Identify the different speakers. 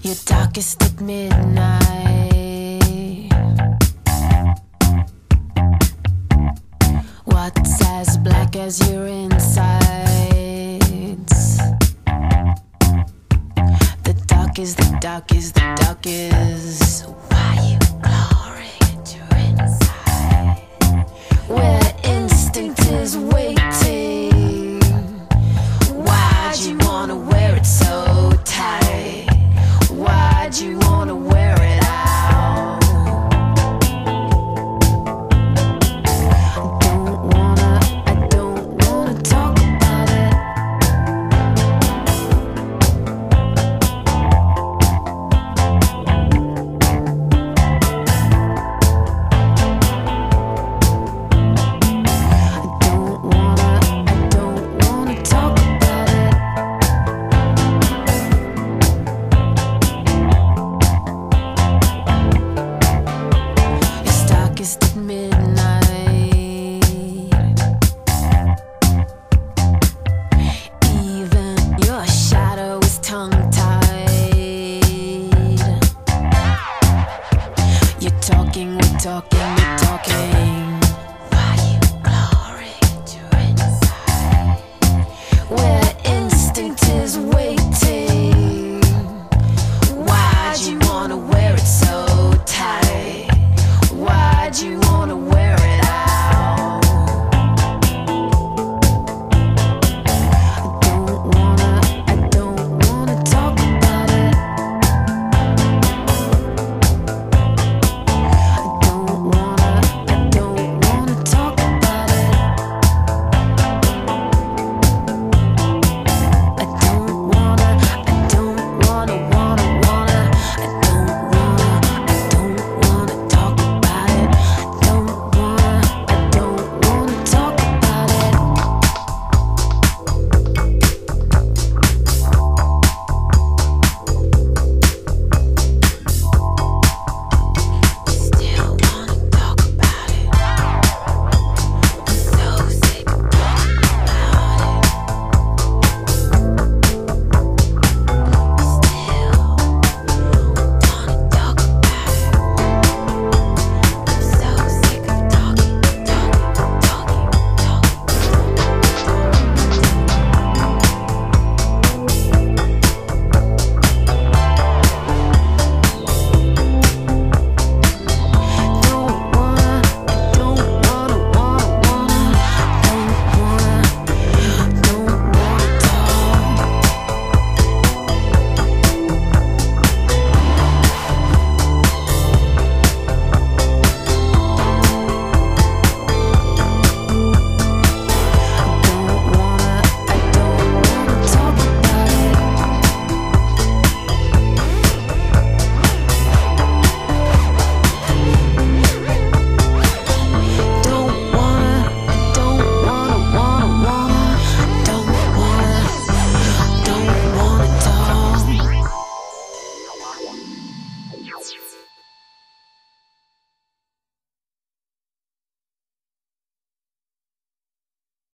Speaker 1: Your darkest at midnight. What's as black as your insides? The dark is, the dark is, the dark is. Why you glowering at your inside? Where instinct is waiting. Why'd you wanna wear it so tight? Why'd you wanna wear it out? I don't wanna talk about it. I don't wanna talk about it. It's darkest at midnight. Even your shadow is tongue-tied. You're talking, we're talking, we're talking.